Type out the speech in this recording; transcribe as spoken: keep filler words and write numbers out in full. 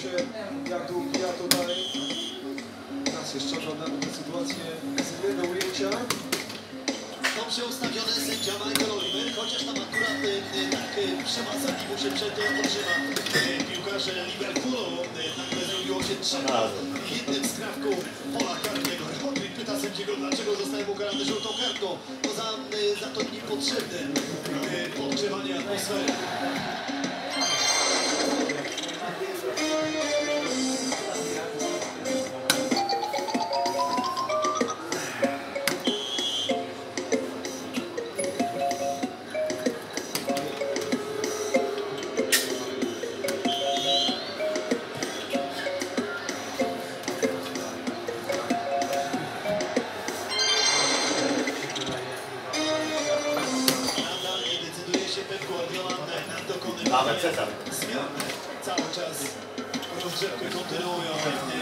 się, jak to upija to dalej. Teraz jeszcze oglądamy tę sytuację z jednego ujęcia. Dobrze ustawiony sędzia Michael Oliver, chociaż tam akurat e, tak e, przemazali mu się przed oczyma e, piłkarze Liverpoolu. E, nagle zrobiło się trzeba jednym skrawką pola karnego. Rodri pyta sędziego, dlaczego zostałem ukarany żółtą kartką. To za, e, za to niepotrzebne e, podgrzewanie atmosfery. Mamy Cezar. Zmiany cały czas rozgrzewkę kontynuują.